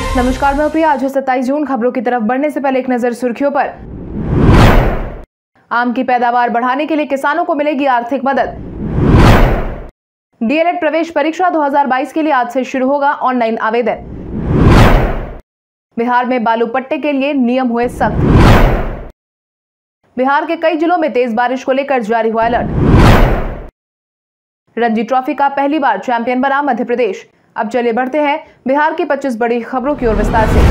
नमस्कार, मैं प्रिया। आज है 27 जून। खबरों की तरफ बढ़ने से पहले एक नजर सुर्खियों पर। आम की पैदावार बढ़ाने के लिए किसानों को मिलेगी आर्थिक मदद। डीएलएड प्रवेश परीक्षा 2022 के लिए आज से शुरू होगा ऑनलाइन आवेदन। बिहार में बालू पट्टे के लिए नियम हुए सख्त। बिहार के कई जिलों में तेज बारिश को लेकर जारी हुआ अलर्ट। रणजी ट्रॉफी का पहली बार चैंपियन बना मध्य प्रदेश। अब चलिए बढ़ते हैं बिहार की 25 बड़ी खबरों की ओर विस्तार से।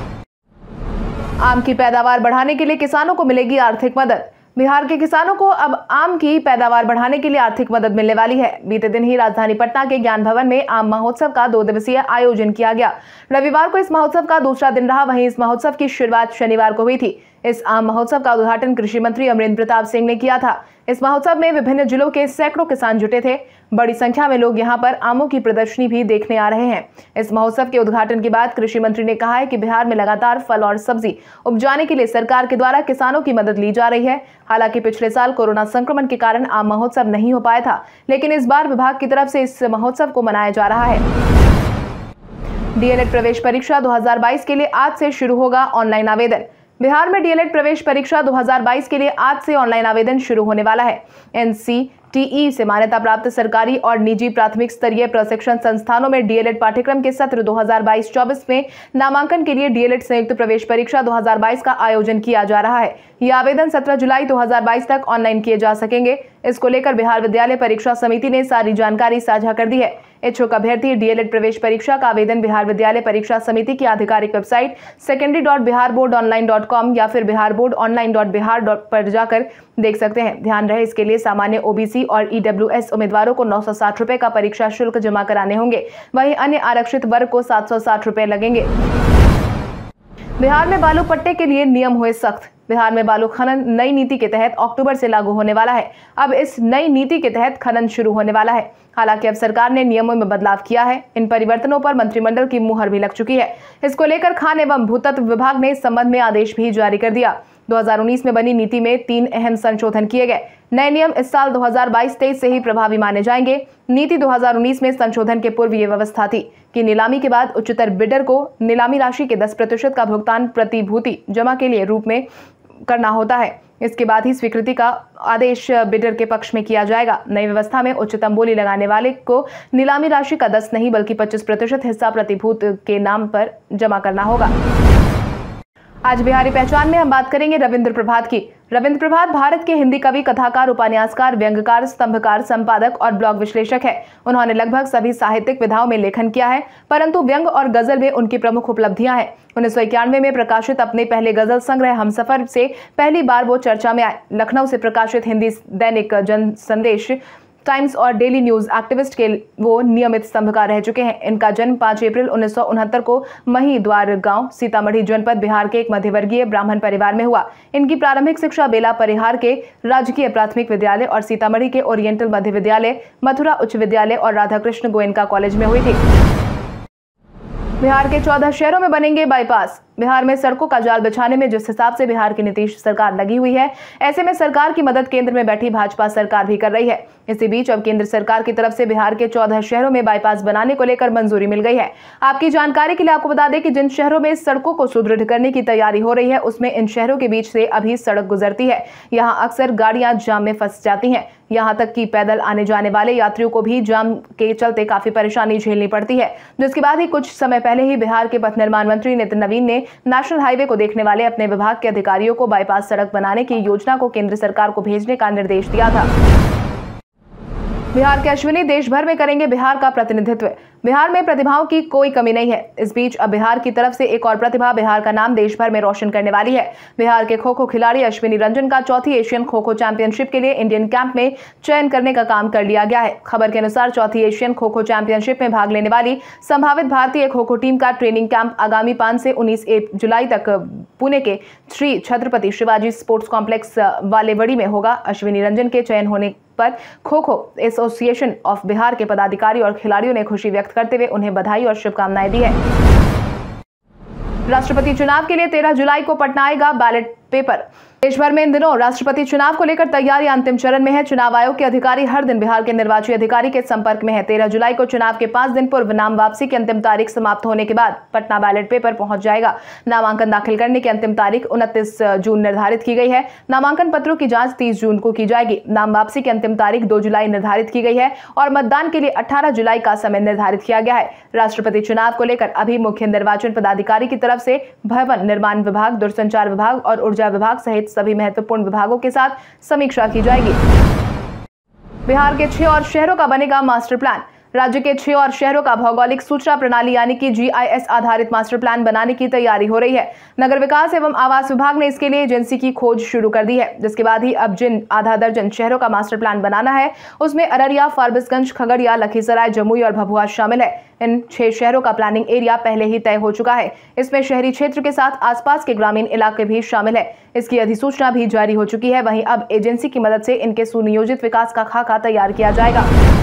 आम की पैदावार बढ़ाने के लिए किसानों को मिलेगी आर्थिक मदद। बिहार के किसानों को अब आम की पैदावार बढ़ाने के लिए आर्थिक मदद मिलने वाली है। बीते दिन ही राजधानी पटना के ज्ञान भवन में आम महोत्सव का 2 दिवसीय आयोजन किया गया। रविवार को इस महोत्सव का दूसरा दिन रहा। वहीं इस महोत्सव की शुरुआत शनिवार को हुई थी। इस आम महोत्सव का उद्घाटन कृषि मंत्री अमरेंद्र प्रताप सिंह ने किया था। इस महोत्सव में विभिन्न जिलों के सैकड़ों किसान जुटे थे। बड़ी संख्या में लोग यहां पर आमों की प्रदर्शनी भी देखने आ रहे हैं। इस महोत्सव के उद्घाटन के बाद कृषि मंत्री ने कहा है कि बिहार में लगातार फल और सब्जी उपजाने के लिए सरकार के द्वारा किसानों की मदद ली जा रही है। हालांकि पिछले साल कोरोना संक्रमण के कारण आम महोत्सव नहीं हो पाया था, लेकिन इस बार विभाग की तरफ से इस महोत्सव को मनाया जा रहा है। डीएलएड प्रवेश परीक्षा 2022 के लिए आज से शुरू होगा ऑनलाइन आवेदन। बिहार में डीएलएड प्रवेश परीक्षा 2022 के लिए आज से ऑनलाइन आवेदन शुरू होने वाला है। एनसीटीई से मान्यता प्राप्त सरकारी और निजी प्राथमिक स्तरीय प्रशिक्षण संस्थानों में डीएलएड पाठ्यक्रम के सत्र 2022-24 में नामांकन के लिए डीएलएड संयुक्त प्रवेश परीक्षा 2022 का आयोजन किया जा रहा है। यह आवेदन 17 जुलाई 2022 तक ऑनलाइन किए जा सकेंगे। इसको लेकर बिहार विद्यालय परीक्षा समिति ने सारी जानकारी साझा कर दी है। इच्छुक अभ्यर्थी डीएलएड प्रवेश परीक्षा का आवेदन बिहार विद्यालय परीक्षा समिति की आधिकारिक वेबसाइट secondary.biharboardonline.com या फिर biharboardonline.bihar पर जाकर देख सकते हैं। ध्यान रहे, इसके लिए सामान्य ओबीसी और ईडब्ल्यूएस उम्मीदवारों को 960 रुपए का परीक्षा शुल्क जमा कराने होंगे। वहीं अन्य आरक्षित वर्ग को 760 रुपए लगेंगे। बिहार में बालू पट्टे के लिए नियम हुए सख्त। बिहार में बालू खनन नई नीति के तहत अक्टूबर से लागू होने वाला है। अब इस नई नीति के तहत खनन शुरू होने वाला है। हालांकि अब सरकार ने नियमों में बदलाव किया है। इन परिवर्तनों पर मंत्रिमंडल की मुहर भी लग चुकी है। इसको लेकर खान एवं भूतत्व विभाग ने इस संबंध में आदेश भी जारी कर दिया। 2019 में बनी नीति में 3 अहम संशोधन किए गए। नए नियम इस साल 2022-23 से ही प्रभावी माने जाएंगे। नीति 2019 में संशोधन के पूर्व ये व्यवस्था थी कि नीलामी के बाद उच्चतर बिडर को नीलामी राशि के 10% का भुगतान प्रतिभूति जमा के लिए रूप में करना होता है। इसके बाद ही स्वीकृति का आदेश बिडर के पक्ष में किया जाएगा। नई व्यवस्था में उच्चतम बोली लगाने वाले को नीलामी राशि का 10 नहीं बल्कि 25% हिस्सा प्रतिभूत के नाम पर जमा करना होगा। आज बिहारी पहचान में हम बात करेंगे रविंद्र प्रभात की। रविंद्र प्रभात भारत के हिंदी कवि, कथाकार, उपन्यासकार, व्यंग्यकार, स्तंभकार, संपादक और ब्लॉग विश्लेषक है। उन्होंने लगभग सभी साहित्यिक विधाओं में लेखन किया है, परंतु व्यंग और गजल में उनकी प्रमुख उपलब्धियां हैं। 1991 में प्रकाशित अपने पहले गजल संग्रह हमसफर से पहली बार वो चर्चा में आए। लखनऊ से प्रकाशित हिंदी दैनिक जन संदेश, टाइम्स और डेली न्यूज एक्टिविस्ट के वो नियमित स्तंभकार रह चुके हैं। इनका जन्म 5 अप्रैल 1969 को महिद्वार गांव, सीतामढ़ी जनपद, बिहार के एक मध्यवर्गीय ब्राह्मण परिवार में हुआ। इनकी प्रारंभिक शिक्षा बेला परिहार के राजकीय प्राथमिक विद्यालय और सीतामढ़ी के ओरिएंटल मध्य विद्यालय, मथुरा उच्च विद्यालय और राधाकृष्ण गोयनका कॉलेज में हुई थी। बिहार के 14 शहरों में बनेंगे बाईपास। बिहार में सड़कों का जाल बिछाने में जिस हिसाब से बिहार की नीतीश सरकार लगी हुई है, ऐसे में सरकार की मदद केंद्र में बैठी भाजपा सरकार भी कर रही है। इसी बीच अब केंद्र सरकार की तरफ से बिहार के 14 शहरों में बाईपास बनाने को लेकर मंजूरी मिल गई है। आपकी जानकारी के लिए आपको बता दें कि जिन शहरों में सड़कों को सुदृढ़ करने की तैयारी हो रही है, उसमें इन शहरों के बीच से अभी सड़क गुजरती है। यहाँ अक्सर गाड़ियां जाम में फंस जाती हैं। यहाँ तक कि पैदल आने जाने वाले यात्रियों को भी जाम के चलते काफी परेशानी झेलनी पड़ती है। जिसके बाद ही कुछ समय पहले ही बिहार के पथ निर्माण मंत्री नितिन नवीन ने नेशनल हाईवे को देखने वाले अपने विभाग के अधिकारियों को बाईपास सड़क बनाने की योजना को केंद्र सरकार को भेजने का निर्देश दिया था। बिहार के अश्विनी देश भर में करेंगे बिहार का प्रतिनिधित्व। बिहार में प्रतिभाओं की कोई कमी नहीं है। इस बीच अब बिहार की तरफ से एक और प्रतिभा बिहार का नाम देश भर में रोशन करने वाली है। बिहार के खो खो खिलाड़ी अश्विनी रंजन का 4थी एशियन खो खो चैंपियनशिप के लिए इंडियन कैंप में चयन करने का काम कर लिया गया है। खबर के अनुसार 4थी एशियन खो खो चैंपियनशिप में भाग लेने वाली संभावित भारतीय खो खो टीम का ट्रेनिंग कैंप आगामी 5 से 19 जुलाई तक पुणे के श्री छत्रपति शिवाजी स्पोर्ट्स कॉम्प्लेक्स वालेवड़ी में होगा। अश्विनी रंजन के चयन होने पर खो खो एसोसिएशन ऑफ बिहार के पदाधिकारी और खिलाड़ियों ने खुशी व्यक्त करते हुए उन्हें बधाई और शुभकामनाएं दी है। राष्ट्रपति चुनाव के लिए 13 जुलाई को पटना आएगा बैलेट पेपर। देश भर में इन दिनों राष्ट्रपति चुनाव को लेकर तैयारियां अंतिम चरण में है। चुनाव आयोग के अधिकारी हर दिन बिहार के निर्वाची अधिकारी के संपर्क में है। 13 जुलाई को चुनाव के 5 दिन पूर्व नाम वापसी की अंतिम तारीख समाप्त होने के बाद पटना बैलेट पेपर पहुंच जाएगा। नामांकन दाखिल करने की अंतिम तारीख 29 जून निर्धारित की गई है। नामांकन पत्रों की जांच 30 जून को की जाएगी। नाम वापसी की अंतिम तारीख 2 जुलाई निर्धारित की गई है और मतदान के लिए 18 जुलाई का समय निर्धारित किया गया है। राष्ट्रपति चुनाव को लेकर अभी मुख्य निर्वाचन पदाधिकारी की तरफ से भवन निर्माण विभाग, दूरसंचार विभाग और ऊर्जा विभाग सहित सभी महत्वपूर्ण विभागों के साथ समीक्षा की जाएगी। बिहार के 6 और शहरों का बनेगा मास्टर प्लान। राज्य के 6 और शहरों का भौगोलिक सूचना प्रणाली यानी कि GIS आधारित मास्टर प्लान बनाने की तैयारी हो रही है। नगर विकास एवं आवास विभाग ने इसके लिए एजेंसी की खोज शुरू कर दी है, जिसके बाद ही अब जिन आधा दर्जन शहरों का मास्टर प्लान बनाना है उसमें अररिया, फारबिसगंज, खगड़िया, लखीसराय, जमुई और भभुआ शामिल है। इन 6 शहरों का प्लानिंग एरिया पहले ही तय हो चुका है। इसमें शहरी क्षेत्र के साथ आसपास के ग्रामीण इलाके भी शामिल है। इसकी अधिसूचना भी जारी हो चुकी है। वहीं अब एजेंसी की मदद से इनके सुनियोजित विकास का खाका तैयार किया जाएगा।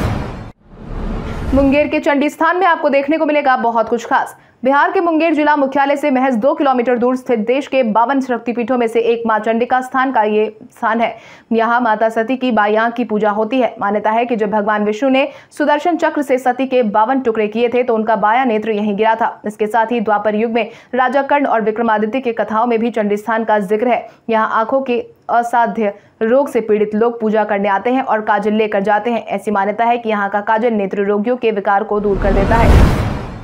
मुंगेर के चंडीस्थान में आपको देखने को मिलेगा बहुत कुछ खास। बिहार के मुंगेर जिला मुख्यालय से महज 2 किलोमीटर दूर स्थित देश के 52 शक्तिपीठों में से एक मां चंडिका स्थान का ये स्थान है। यहाँ माता सती की बायां की पूजा होती है। मान्यता है कि जब भगवान विष्णु ने सुदर्शन चक्र से सती के 52 टुकड़े किए थे तो उनका बायां नेत्र यहीं गिरा था। इसके साथ ही द्वापर युग में राजा कर्ण और विक्रमादित्य के कथाओं में भी चंडीस्थान का जिक्र है। यहाँ आंखों के असाध्य रोग से पीड़ित लोग पूजा करने आते हैं और काजल लेकर जाते हैं। ऐसी मान्यता है कि यहाँ का काजल नेत्र रोगियों के विकार को दूर कर देता है।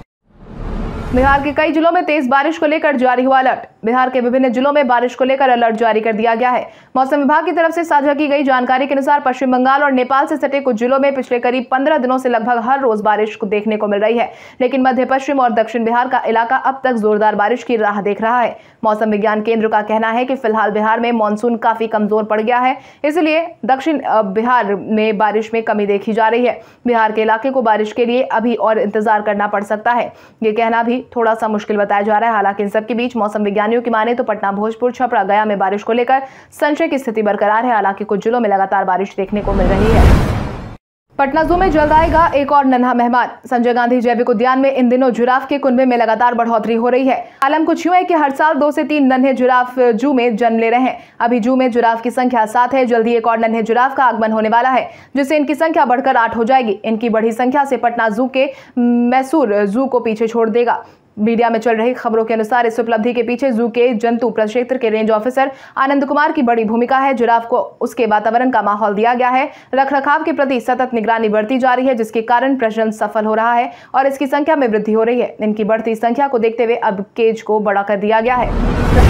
बिहार के कई जिलों में तेज बारिश को लेकर जारी हुआ अलर्ट। बिहार के विभिन्न जिलों में बारिश को लेकर अलर्ट जारी कर दिया गया है। मौसम विभाग की तरफ से साझा की गई जानकारी के अनुसार पश्चिम बंगाल और नेपाल से सटे कुछ जिलों में पिछले करीब 15 दिनों से लगभग हर रोज बारिश को देखने को मिल रही है, लेकिन मध्य पश्चिम और दक्षिण बिहार का इलाका अब तक जोरदार बारिश की राह देख रहा है। मौसम विज्ञान केंद्र का कहना है कि फिलहाल बिहार में मानसून काफी कमजोर पड़ गया है, इसलिए दक्षिण बिहार में बारिश में कमी देखी जा रही है। बिहार के इलाके को बारिश के लिए अभी और इंतजार करना पड़ सकता है। ये कहना भी थोड़ा सा मुश्किल बताया जा रहा है। हालांकि इन सबके बीच मौसम विज्ञानियों की माने तो पटना, भोजपुर, छपरा, गया में बारिश को लेकर संशय की स्थिति बरकरार है। हालांकि कुछ जिलों में लगातार बारिश देखने को मिल रही है। पटना जू में जल्द आएगा एक और नन्हा मेहमान। संजय गांधी जैविक उद्यान में इन दिनों जिराफ के कुनबे में लगातार बढ़ोतरी हो रही है। आलम कुछ यूं है कि हर साल 2 से 3 नन्हे जिराफ जू में जन्म ले रहे हैं। अभी जू में जिराफ की संख्या 7 है। जल्द ही एक और नन्हे जिराफ का आगमन होने वाला है, जिससे इनकी संख्या बढ़कर 8 हो जाएगी। इनकी बढ़ी संख्या से पटना जू के मैसूर जू को पीछे छोड़ देगा। मीडिया में चल रही खबरों के अनुसार इस उपलब्धि के पीछे जू के जंतु प्रक्षेत्र के रेंज ऑफिसर आनंद कुमार की बड़ी भूमिका है। जिराफ को उसके वातावरण का माहौल दिया गया है। रखरखाव के प्रति सतत निगरानी बढ़ती जा रही है, जिसके कारण प्रजनन सफल हो रहा है और इसकी संख्या में वृद्धि हो रही है। इनकी बढ़ती संख्या को देखते हुए अब केज को बड़ा कर दिया गया है।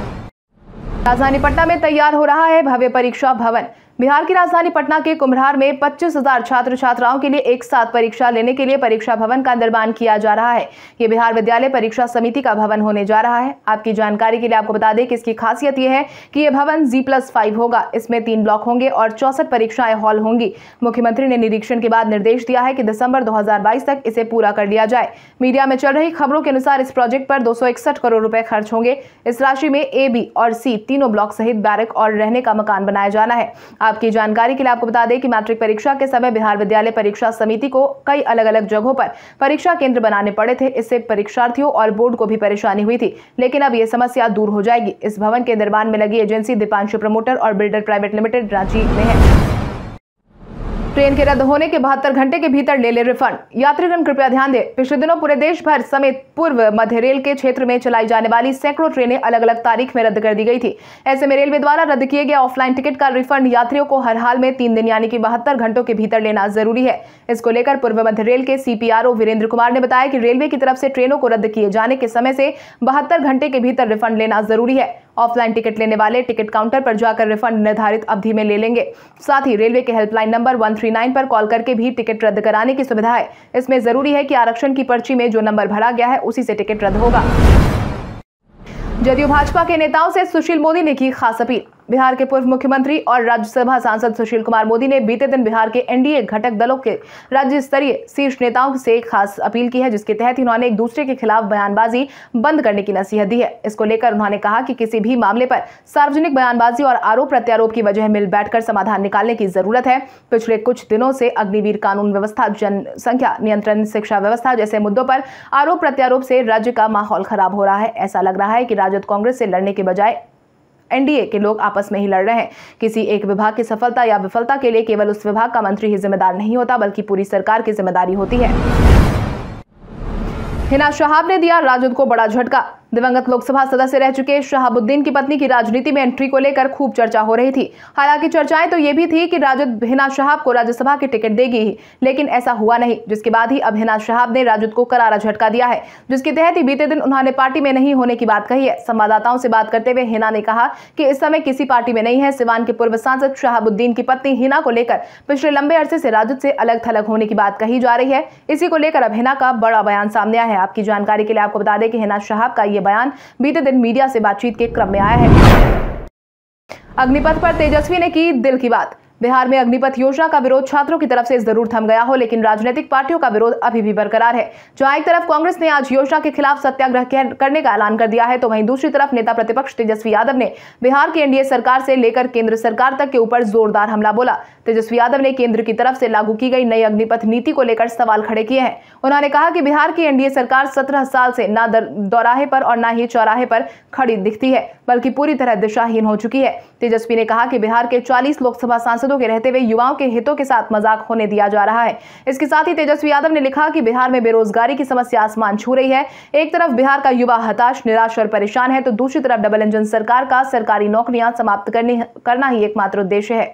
राजधानी पटना में तैयार हो रहा है भव्य परीक्षा भवन। बिहार की राजधानी पटना के कुम्हरार में 25,000 छात्र छात्राओं के लिए एक साथ परीक्षा लेने के लिए परीक्षा भवन का निर्माण किया जा रहा है। ये बिहार विद्यालय परीक्षा समिति का भवन होने जा रहा है। आपकी जानकारी के लिए आपको बता दें कि इसकी खासियत यह है कि यह भवन G+5 होगा। इसमें 3 ब्लॉक होंगे और 64 परीक्षाएं हॉल होंगी। मुख्यमंत्री ने निरीक्षण के बाद निर्देश दिया है कि दिसंबर 2022 तक इसे पूरा कर लिया जाए। मीडिया में चल रही खबरों के अनुसार इस प्रोजेक्ट पर 261 करोड़ रुपए खर्च होंगे। इस राशि में A, B और C तीनों ब्लॉक सहित बैरक और रहने का मकान बनाया जाना है। आपकी जानकारी के लिए आपको बता दें कि मैट्रिक परीक्षा के समय बिहार विद्यालय परीक्षा समिति को कई अलग अलग जगहों पर परीक्षा केंद्र बनाने पड़े थे। इससे परीक्षार्थियों और बोर्ड को भी परेशानी हुई थी, लेकिन अब यह समस्या दूर हो जाएगी। इस भवन के निर्माण में लगी एजेंसी दीपांशु प्रमोटर और बिल्डर प्राइवेट लिमिटेड रांची में है। ट्रेन के रद्द होने के 72 घंटे के भीतर ले रिफंड। यात्रीगण कृपया ध्यान दें, पिछले दिनों पूरे देश भर समेत पूर्व मध्य रेल के क्षेत्र में चलाई जाने वाली सैकड़ों ट्रेनें अलग अलग तारीख में रद्द कर दी गई थी। ऐसे में रेलवे द्वारा रद्द किए गए ऑफलाइन टिकट का रिफंड यात्रियों को हर हाल में 3 दिन यानी कि 72 घंटों के भीतर लेना जरूरी है। इसको लेकर पूर्व मध्य रेल के CPRO वीरेंद्र कुमार ने बताया कि रेलवे की तरफ से ट्रेनों को रद्द किए जाने के समय से 72 घंटे के भीतर रिफंड लेना जरूरी है। ऑफलाइन टिकट लेने वाले टिकट काउंटर पर जाकर रिफंड निर्धारित अवधि में ले लेंगे। साथ ही रेलवे के हेल्पलाइन नंबर 139 पर कॉल करके भी टिकट रद्द कराने की सुविधा है। इसमें जरूरी है कि आरक्षण की पर्ची में जो नंबर भरा गया है उसी से टिकट रद्द होगा। जदयू भाजपा के नेताओं से सुशील मोदी ने की खास अपील। बिहार के पूर्व मुख्यमंत्री और राज्यसभा सांसद सुशील कुमार मोदी ने बीते दिन बिहार के एनडीए घटक दलों के राज्य स्तरीय शीर्ष नेताओं से खास अपील की है, जिसके तहत उन्होंने एक दूसरे के खिलाफ बयानबाजी बंद करने की नसीहत दी है। इसको लेकर उन्होंने कहा कि किसी भी मामले पर सार्वजनिक बयानबाजी और आरोप प्रत्यारोप की वजह मिल बैठकर समाधान निकालने की जरूरत है। पिछले कुछ दिनों से अग्निवीर कानून व्यवस्था, जनसंख्या नियंत्रण, शिक्षा व्यवस्था जैसे मुद्दों पर आरोप प्रत्यारोप से राज्य का माहौल खराब हो रहा है। ऐसा लग रहा है कि राजद कांग्रेस से लड़ने के बजाय एनडीए के लोग आपस में ही लड़ रहे हैं। किसी एक विभाग की सफलता या विफलता के लिए केवल उस विभाग का मंत्री ही जिम्मेदार नहीं होता, बल्कि पूरी सरकार की जिम्मेदारी होती है। हिना शहाब ने दिया राजद को बड़ा झटका। दिवंगत लोकसभा सदस्य रह चुके शहाबुद्दीन की पत्नी की राजनीति में एंट्री को लेकर खूब चर्चा हो रही थी। हालांकि चर्चाएं तो ये भी थी कि राजद हिना शहाब को राज्यसभा की टिकट देगी ही, लेकिन ऐसा हुआ नहीं, जिसके बाद ही अब हिना शहाब ने राजद को करारा झटका दिया है, जिसके तहत ही बीते दिन उन्होंने पार्टी में नहीं होने की बात कही है। संवाददाताओं से बात करते हुए हिना ने कहा कि इस समय किसी पार्टी में नहीं है। सिवान के पूर्व सांसद शहाबुद्दीन की पत्नी हिना को लेकर पिछले लंबे अरसे से राजद से अलग थलग होने की बात कही जा रही है। इसी को लेकर अब हिना का बड़ा बयान सामने आया है। आपकी जानकारी के लिए आपको बता दें कि हिना शहाब का यह बयान बीते दिन मीडिया से बातचीत के क्रम में आया है। अग्निपथ पर तेजस्वी ने की दिल की बात। बिहार में अग्निपथ योजना का विरोध छात्रों की तरफ से जरूर थम गया हो, लेकिन राजनीतिक पार्टियों का विरोध अभी भी बरकरार है। जहां एक तरफ कांग्रेस ने आज योजना के खिलाफ सत्याग्रह करने का ऐलान कर दिया है, तो वहीं दूसरी तरफ नेता प्रतिपक्ष तेजस्वी यादव ने बिहार की एनडीए सरकार से लेकर केंद्र सरकार तक के ऊपर जोरदार हमला बोला। तेजस्वी यादव ने केंद्र की तरफ से लागू की गई नई अग्निपथ नीति को लेकर सवाल खड़े किए हैं। उन्होंने कहा कि बिहार की एनडीए सरकार 17 साल से न दौराहे पर और न ही चौराहे पर खड़ी दिखती है, बल्कि पूरी तरह दिशाहीन हो चुकी है। तेजस्वी ने कहा कि बिहार के 40 लोकसभा सांसदों के रहते हुए युवाओं के हितों के साथ मजाक होने दिया जा रहा है। इसके साथ ही तेजस्वी यादव ने लिखा कि बिहार में बेरोजगारी की समस्या आसमान छू रही है। एक तरफ बिहार का युवा हताश, निराश और परेशान है, तो दूसरी तरफ डबल इंजन सरकार का सरकारी नौकरियां समाप्त करना ही एकमात्र उद्देश्य है।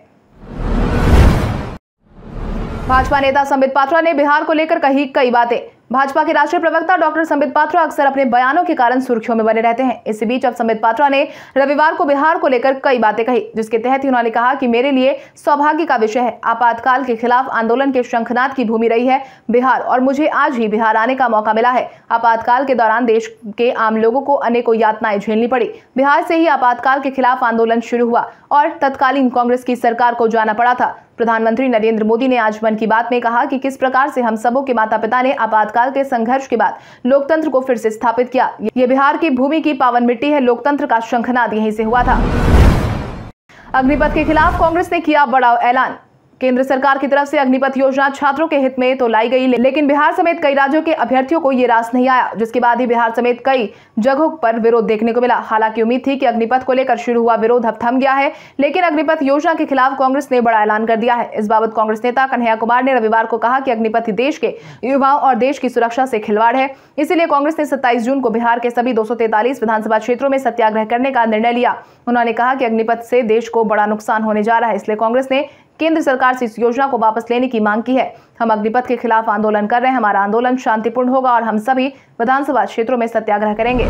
भाजपा नेता संबित पात्रा ने बिहार को लेकर कही कई बातें। भाजपा के राष्ट्रीय प्रवक्ता डॉक्टर संबित पात्रा अक्सर अपने बयानों के कारण सुर्खियों में बने रहते हैं। इसी बीच अब संबित पात्रा ने रविवार को बिहार को लेकर कई बातें कही, जिसके तहत उन्होंने कहा कि मेरे लिए सौभाग्य का विषय है। आपातकाल के खिलाफ आंदोलन के शंखनाद की भूमि रही है बिहार, और मुझे आज ही बिहार आने का मौका मिला है। आपातकाल के दौरान देश के आम लोगों को अनेकों यातनाएं झेलनी पड़ी। बिहार से ही आपातकाल के खिलाफ आंदोलन शुरू हुआ और तत्कालीन कांग्रेस की सरकार को जाना पड़ा था। प्रधानमंत्री नरेंद्र मोदी ने आज मन की बात में कहा कि किस प्रकार से हम सबों के माता पिता ने आपातकाल के संघर्ष के बाद लोकतंत्र को फिर से स्थापित किया। ये बिहार की भूमि की पावन मिट्टी है। लोकतंत्र का शंखनाद यहीं से हुआ था। अग्निपथ के खिलाफ कांग्रेस ने किया बड़ा ऐलान। केंद्र सरकार की तरफ से अग्निपथ योजना छात्रों के हित में तो लाई गई, लेकिन बिहार समेत कई राज्यों के अभ्यर्थियों को ये रास नहीं आया, जिसके बाद ही बिहार समेत कई जगहों पर विरोध देखने को मिला। हालांकि उम्मीद थी कि अग्निपथ को लेकर शुरू हुआ विरोध अब थम गया है, लेकिन अग्निपथ योजना के खिलाफ कांग्रेस ने बड़ा ऐलान कर दिया है। इस बाबत कांग्रेस नेता कन्हैया कुमार ने रविवार को कहा कि अग्निपथ देश के युवाओं और देश की सुरक्षा से खिलवाड़ है। इसीलिए कांग्रेस ने 27 जून को बिहार के सभी 243 विधानसभा क्षेत्रों में सत्याग्रह करने का निर्णय लिया। उन्होंने कहा कि अग्निपथ से देश को बड़ा नुकसान होने जा रहा है, इसलिए कांग्रेस ने केंद्र सरकार से इस योजना को वापस लेने की मांग की है। हम अग्निपथ के खिलाफ आंदोलन कर रहे हैं। हमारा आंदोलन शांतिपूर्ण होगा और हम सभी विधानसभा क्षेत्रों में सत्याग्रह करेंगे।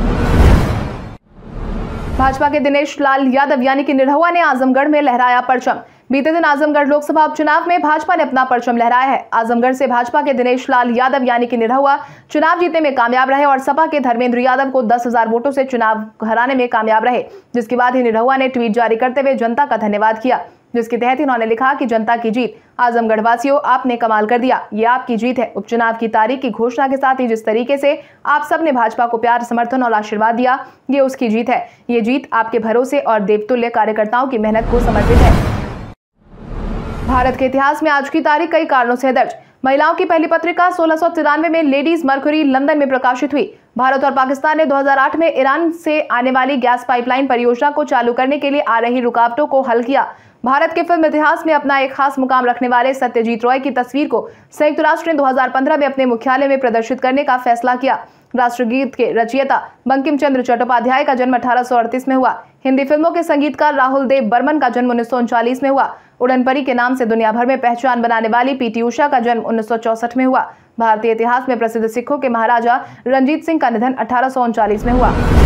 भाजपा के दिनेश लाल यादव यानी कि निरहुआ ने आजमगढ़ में लहराया परचम। बीते दिन आजमगढ़ लोकसभा उपचुनाव में भाजपा ने अपना परचम लहराया है। आजमगढ़ से भाजपा के दिनेश लाल यादव यानी कि निरहुआ चुनाव जीतने में कामयाब रहे और सपा के धर्मेंद्र यादव को 10,000 वोटों से चुनाव हराने में कामयाब रहे, जिसके बाद ही निरहुआ ने ट्वीट जारी करते हुए जनता का धन्यवाद किया, जिसके तहत उन्होंने लिखा कि जनता की जीत, आजमगढ़ वासियों आपने कमाल कर दिया, ये आपकी जीत है। उपचुनाव की तारीख की घोषणा के साथ ही जिस तरीके से आप सब ने भाजपा को प्यार, समर्थन और आशीर्वाद दिया, ये उसकी जीत है। ये जीत आपके भरोसे और देवतुल्य कार्यकर्ताओं की मेहनत को समर्पित है। भारत के इतिहास में आज की तारीख कई कारणों से दर्ज। महिलाओं की पहली पत्रिका 1693 में लेडीज मर्क्यूरी लंदन में प्रकाशित हुई। भारत और पाकिस्तान ने 2008 में ईरान से आने वाली गैस पाइपलाइन परियोजना को चालू करने के लिए आ रही रुकावटों को हल किया। भारत के फिल्म इतिहास में अपना एक खास मुकाम रखने वाले सत्यजीत रॉय की तस्वीर को संयुक्त राष्ट्र ने 2015 में अपने मुख्यालय में प्रदर्शित करने का फैसला किया। राष्ट्रगीत के रचयिता बंकिम चंद्र चट्टोपाध्याय का जन्म 1838 में हुआ। हिंदी फिल्मों के संगीतकार राहुल देव बर्मन का जन्म 1939 में हुआ। उड़न परी के नाम से दुनिया भर में पहचान बनाने वाली पीटी उषा का जन्म 1964 में हुआ। भारतीय इतिहास में प्रसिद्ध सिखों के महाराजा रणजीत सिंह का निधन 1839 में हुआ।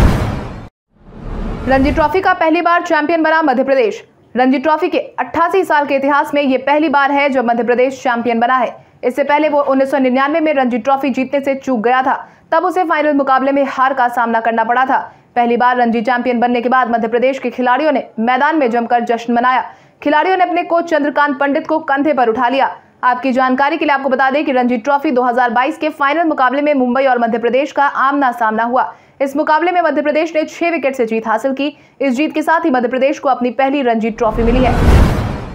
रणजी ट्रॉफी का पहली बार चैंपियन बना मध्य प्रदेश। रणजी ट्रॉफी के 88 साल के इतिहास में ये पहली बार है जब मध्य प्रदेश चैंपियन बना है। इससे पहले वो 1999 में रणजी ट्रॉफी जीतने से चूक गया था, तब उसे फाइनल मुकाबले में हार का सामना करना पड़ा था। पहली बार रणजी चैंपियन बनने के बाद मध्य प्रदेश के खिलाड़ियों ने मैदान में जमकर जश्न मनाया। खिलाड़ियों ने अपने कोच चंद्रकांत पंडित को कंधे पर उठा लिया। आपकी जानकारी के लिए आपको बता दें कि रणजी ट्रॉफी 2022 के फाइनल मुकाबले में मुंबई और मध्य प्रदेश का आमना सामना हुआ। इस मुकाबले में मध्य प्रदेश ने 6 विकेट से जीत हासिल की। इस जीत के साथ ही मध्य प्रदेश को अपनी पहली रणजी ट्रॉफी मिली है।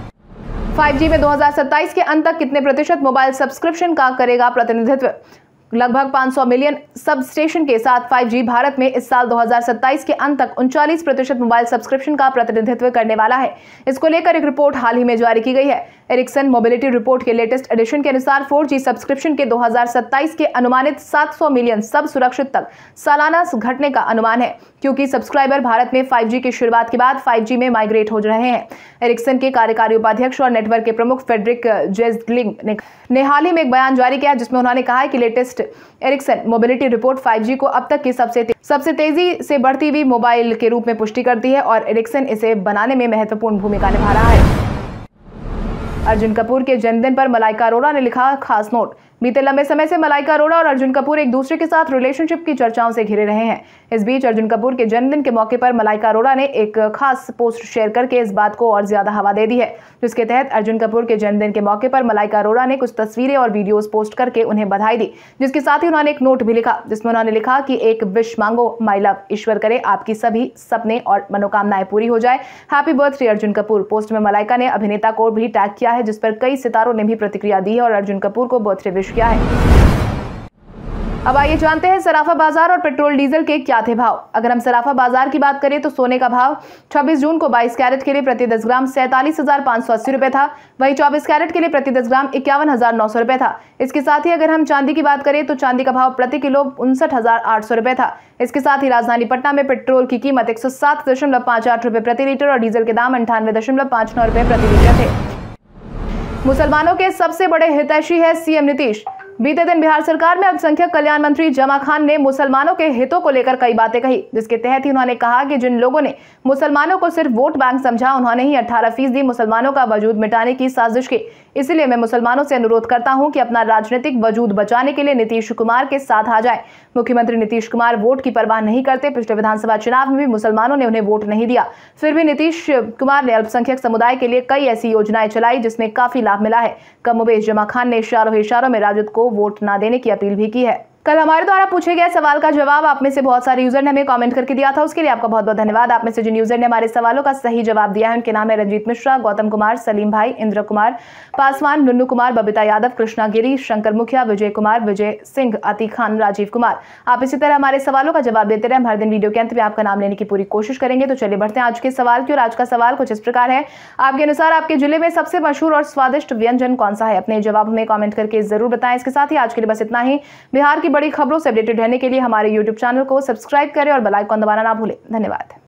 5G में 2027 के अंत तक कितने प्रतिशत मोबाइल सब्सक्रिप्शन का करेगा प्रतिनिधित्व? लगभग 500 मिलियन सब स्टेशन के साथ 5G भारत में इस साल 2027 के अंत तक 39% मोबाइल सब्सक्रिप्शन का प्रतिनिधित्व करने वाला है। इसको लेकर एक रिपोर्ट हाल ही में जारी की गई है। एरिक्सन मोबिलिटी रिपोर्ट के लेटेस्ट एडिशन के अनुसार 4G सब्सक्रिप्शन के 2027 के अनुमानित 700 मिलियन सब सुरक्षित तक सालाना घटने का अनुमान है, क्योंकि सब्सक्राइबर भारत में 5G की शुरुआत के बाद 5G में माइग्रेट हो रहे हैं। एरिक्सन के कार्यकारी उपाध्यक्ष और नेटवर्क के प्रमुख फ्रेडरिक जेजलिंग ने हाल ही में एक बयान जारी किया, जिसमें उन्होंने कहा है कि latest Ericsson mobility report 5G को अब तक की सबसे तेजी से बढ़ती हुई मोबाइल के रूप में पुष्टि करती है और एरिक्सन इसे बनाने में महत्वपूर्ण भूमिका निभा रहा है। अर्जुन कपूर के जन्मदिन पर मलाइका अरोड़ा ने लिखा खास नोट। बीते लंबे समय से मलाइका अरोड़ा और अर्जुन कपूर एक दूसरे के साथ रिलेशनशिप की चर्चाओं से घिरे रहे हैं। इस बीच अर्जुन कपूर के जन्मदिन के मौके पर मलाइका अरोड़ा ने एक खास पोस्ट शेयर करके इस बात को और ज्यादा हवा दे दी है, जिसके तहत अर्जुन कपूर के जन्मदिन के मौके पर मलाइका अरोड़ा ने कुछ तस्वीरें और वीडियोस पोस्ट करके उन्हें बधाई दी, जिसके साथ ही उन्होंने एक नोट भी लिखा, जिसमें उन्होंने लिखा कि एक विश मांगो माई लव, ईश्वर करे आपकी सभी सपने और मनोकामनाएं पूरी हो जाए, happy birthday Arjun Kapoor. Post में मलाइका ने अभिनेता को भी टैग किया है, जिस पर कई सितारों ने भी प्रतिक्रिया दी है और अर्जुन कपूर को बर्थडे विश किया है। अब आइए जानते हैं सराफा बाजार और पेट्रोल डीजल के क्या थे भाव। अगर हम सराफा बाजार की बात करें तो सोने का भाव 26 जून को 22 कैरेट के लिए प्रति 10 ग्राम 47,580 रुपए था। वहीं 24 कैरेट के लिए प्रति 10 ग्राम 51,900 रुपए था। इसके साथ ही अगर हम चांदी की बात करें तो चांदी का भाव प्रति किलो 59,800 रुपए था। इसके साथ ही राजधानी पटना में पेट्रोल की कीमत 107.58 रुपए प्रति लीटर और डीजल के दाम 98.59 रुपए प्रति लीटर थे। मुसलमानों के सबसे बड़े हितैषी है सीएम नीतीश। बीते दिन बिहार सरकार में अल्पसंख्यक कल्याण मंत्री जमा खान ने मुसलमानों के हितों को लेकर कई बातें कही, जिसके तहत ही उन्होंने कहा कि जिन लोगों ने मुसलमानों को सिर्फ वोट बैंक समझा, उन्होंने ही 18% मुसलमानों का वजूद मिटाने की साजिश की। इसलिए मैं मुसलमानों से अनुरोध करता हूं कि अपना राजनीतिक वजूद बचाने के लिए नीतीश कुमार के साथ आ जाए। मुख्यमंत्री नीतीश कुमार वोट की परवाह नहीं करते। पिछले विधानसभा चुनाव में भी मुसलमानों ने उन्हें वोट नहीं दिया, फिर भी नीतीश कुमार ने अल्पसंख्यक समुदाय के लिए कई ऐसी योजनाएं चलाई जिसमें काफी लाभ मिला है। कमोबेश जमा खान ने इशारों में राजद को वोट न देने की अपील भी की है। कल हमारे द्वारा पूछे गए सवाल का जवाब आप में से बहुत सारे यूजर ने हमें कमेंट करके दिया था, उसके लिए आपका बहुत बहुत धन्यवाद। आप में से जिन यूजर ने हमारे सवालों का सही जवाब दिया है उनके नाम है रंजीत मिश्रा, गौतम कुमार, सलीम भाई, इंद्र कुमार पासवान, नुन्नू कुमार, बबीता यादव, कृष्णा गिरी, शंकर मुखिया, विजय कुमार, विजय सिंह, अतीक खान, राजीव कुमार। आप इसी तरह हमारे सवालों का जवाब देते रहे। हर दिन वीडियो के अंत में आपका नाम लेने की पूरी कोशिश करेंगे। तो चलिए बढ़ते हैं आज के सवाल की। और आज का सवाल कुछ इस प्रकार है, आपके अनुसार आपके जिले में सबसे मशहूर और स्वादिष्ट व्यंजन कौन सा है? अपने जवाब हमें कॉमेंट करके जरूर बताएं। इसके साथ ही आज के लिए बस इतना ही। बिहार की बड़ी खबरों से अपडेटेड रहने के लिए हमारे YouTube चैनल को सब्सक्राइब करें और बेल आइकन दबाना ना भूलें। धन्यवाद।